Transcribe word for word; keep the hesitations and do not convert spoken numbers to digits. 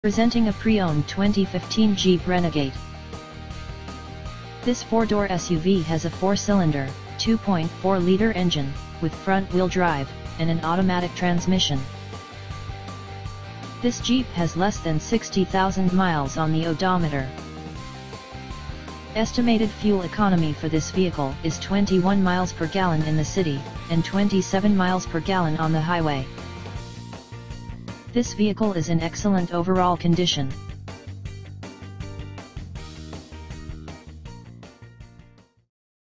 Presenting a pre-owned twenty fifteen Jeep Renegade. This four-door S U V has a four-cylinder, two point four liter engine, with front-wheel drive, and an automatic transmission. This Jeep has less than sixty thousand miles on the odometer. Estimated fuel economy for this vehicle is twenty-one miles per gallon in the city, and twenty-seven miles per gallon on the highway. This vehicle is in excellent overall condition.